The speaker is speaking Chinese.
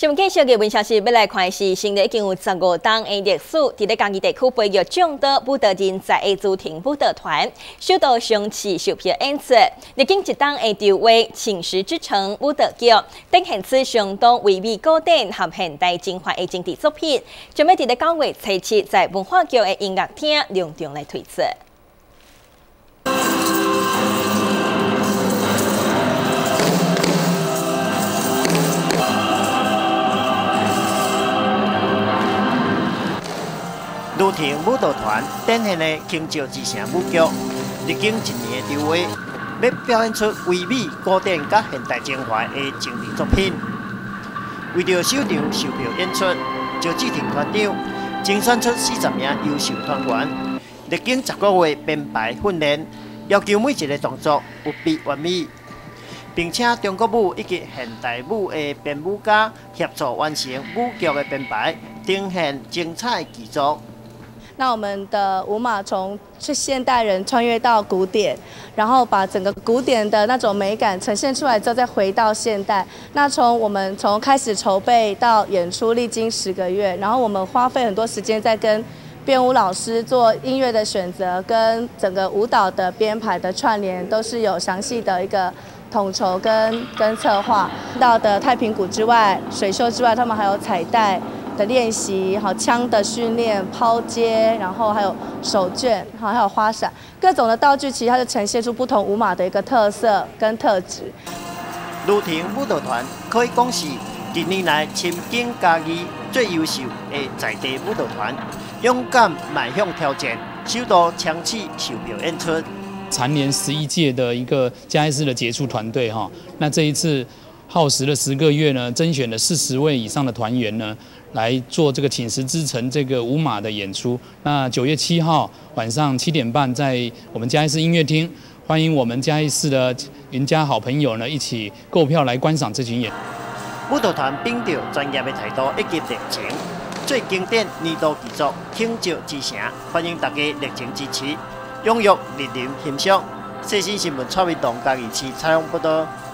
新闻继续嘅，文消息要来看的是，现在已经有15档的历史，伫咧嘉义地区培育众多舞蹈人才的主题舞蹈团，首度上市售票演出。历经一档的调位，青石之城舞蹈剧，展现出相当唯美古典和现代精华的经典作品，准备伫咧9月7日在文化局的音乐厅隆重来推出。 芦亭舞蹈团展现的轻石之城舞剧，历经1年的调位，要表演出唯美古典甲现代精华的经典作品。为着首场售票演出，赵志廷团长精选出40名优秀团员，历经10个月编排训练，要求每一个动作有比完美，并且中国舞以及现代舞的编舞家协助完成舞剧的编排，呈现精彩剧作。 那我们的舞马从现代人穿越到古典，然后把整个古典的那种美感呈现出来之后，再回到现代。那我们从开始筹备到演出，历经10个月，然后我们花费很多时间在跟编舞老师做音乐的选择，跟整个舞蹈的编排的串联，都是有详细的一个统筹跟策划。到的太平鼓之外，水袖之外，他们还有彩带 的练习，好枪的训练、抛接，然后还有手绢，好还有花伞，各种的道具，其实它就呈现出不同舞马的一个特色跟特质。 芦亭舞蹈团可以讲是近年来深耕嘉义最优秀的在地舞蹈团，勇敢迈向挑战，首度抢起售票演出。 蝉联11届的一个嘉义市的杰出团队哈，那这一次耗时了10个月呢，甄选了40位以上的团员呢，来做这个寝食之城这个舞马的演出。那9月7号晚上7点半，在我们嘉义市音乐厅，欢迎我们嘉义市的云家好朋友呢，一起购票来观赏这群演。 舞蹈团秉着专业的态度以及热情，最经典年度剧作《轻石之城》，欢迎大家热情支持，踊跃莅临欣赏。细心新闻蔡伟栋嘉义市采访报道。